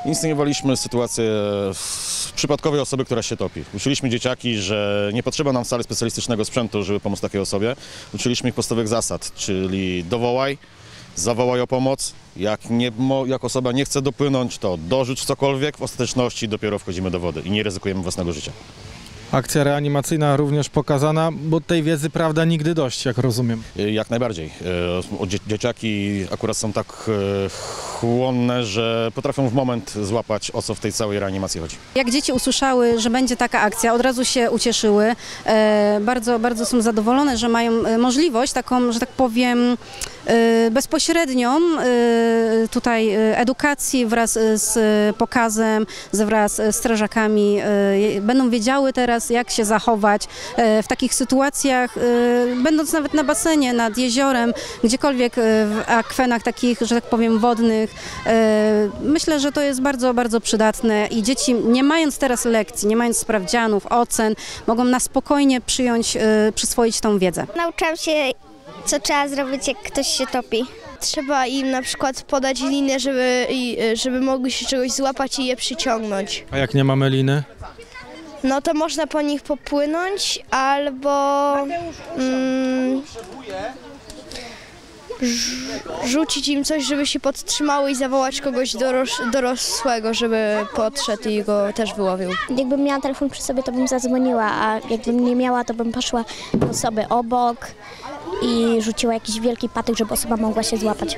Inscenowaliśmy sytuację przypadkowej osoby, która się topi. Uczyliśmy dzieciaki, że nie potrzeba nam wcale specjalistycznego sprzętu, żeby pomóc takiej osobie. Uczyliśmy ich podstawowych zasad, czyli dowołaj, zawołaj o pomoc. Jak osoba nie chce dopłynąć, to dorzuć cokolwiek. W ostateczności dopiero wchodzimy do wody i nie ryzykujemy własnego życia. Akcja reanimacyjna również pokazana, bo tej wiedzy, prawda, nigdy dość, jak rozumiem. Jak najbardziej. Dzieciaki akurat są tak chłonne, że potrafią w moment złapać, o co w tej całej reanimacji chodzi. Jak dzieci usłyszały, że będzie taka akcja, od razu się ucieszyły. Bardzo, bardzo są zadowolone, że mają możliwość taką, że tak powiem, bezpośrednią tutaj edukacji wraz z pokazem, wraz z strażakami. Będą wiedziały teraz, jak się zachować w takich sytuacjach, będąc nawet na basenie, nad jeziorem, gdziekolwiek w akwenach takich, że tak powiem, wodnych. Myślę, że to jest bardzo, bardzo przydatne i dzieci, nie mając teraz lekcji, nie mając sprawdzianów, ocen, mogą na spokojnie przyswoić tą wiedzę. Nauczyłam się, co trzeba zrobić, jak ktoś się topi. Trzeba im na przykład podać liny, żeby mogli się czegoś złapać i je przyciągnąć. A jak nie mamy liny? No to można po nich popłynąć albo rzucić im coś, żeby się podtrzymały i zawołać kogoś dorosłego, żeby podszedł i go też wyłowił. Jakbym miała telefon przy sobie, to bym zadzwoniła, a jakbym nie miała, to bym poszła do osoby obok i rzuciła jakiś wielki patyk, żeby osoba mogła się złapać.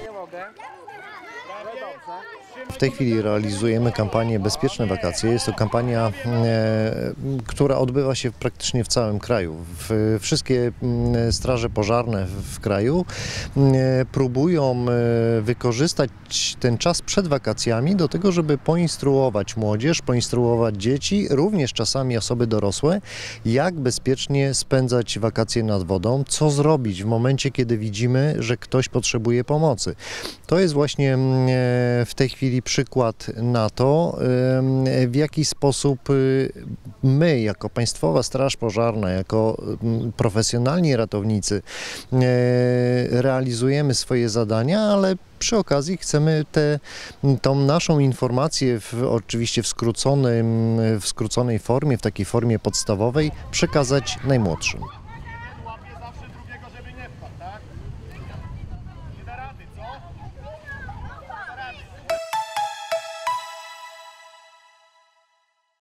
W tej chwili realizujemy kampanię Bezpieczne Wakacje. Jest to kampania, która odbywa się praktycznie w całym kraju. Wszystkie straże pożarne w kraju próbują wykorzystać ten czas przed wakacjami do tego, żeby poinstruować młodzież, poinstruować dzieci, również czasami osoby dorosłe, jak bezpiecznie spędzać wakacje nad wodą, co zrobić w momencie, kiedy widzimy, że ktoś potrzebuje pomocy. To jest właśnie w tej chwili przykład na to, w jaki sposób my, jako Państwowa Straż Pożarna, jako profesjonalni ratownicy realizujemy swoje zadania, ale przy okazji chcemy tą naszą informację oczywiście w skróconej formie, w takiej formie podstawowej przekazać najmłodszym.